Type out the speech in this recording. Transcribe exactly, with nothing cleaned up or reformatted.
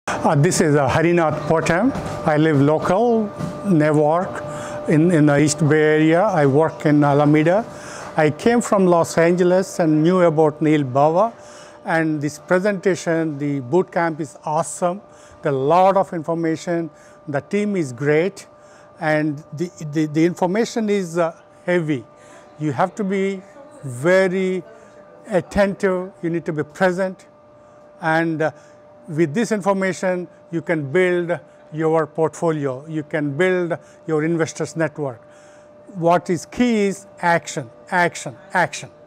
Uh, this is uh, Harinth Potem. I live local, Newark, in, in the East Bay Area. I work in Alameda. I came from Los Angeles and knew about neal-bawa, and this presentation, the boot camp is awesome. There's a lot of information. The team is great, and the, the, the information is uh, heavy. You have to be very attentive. You need to be present, and uh, with this information, you can build your portfolio. You can build your investors network. What is key is action, action, action.